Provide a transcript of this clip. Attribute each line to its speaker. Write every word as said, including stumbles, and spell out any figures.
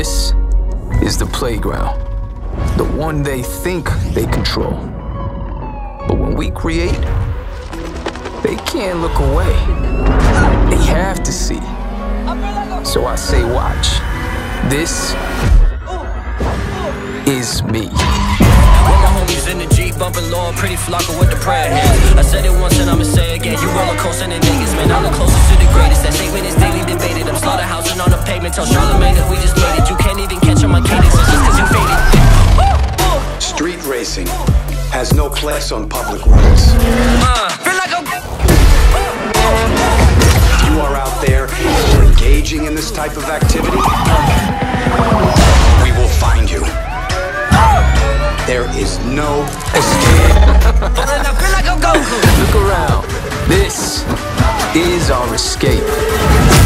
Speaker 1: This is the playground, the one they think they control. But when we create, they can't look away. They have to see. So I say watch. This is me.
Speaker 2: With my homies in the Jeep, bumping low, pretty flocker with the prayer hands. I said it once and I'ma say it again. You roller coasting in niggas, man. I'm the closest to the greatest. That statement is daily debated. I'm slaughterhousing on the pavement. Tell Charlamagne that we just made it. You can't even catch on my cadence. It's just cause you faded.
Speaker 3: Street racing has no place on public roads.
Speaker 2: Uh, feel like I'm...
Speaker 3: If you are out there engaging in this type of activity, we will find you. There is no escape.
Speaker 2: I feel like I'm Goku.
Speaker 1: Look around. This is our escape.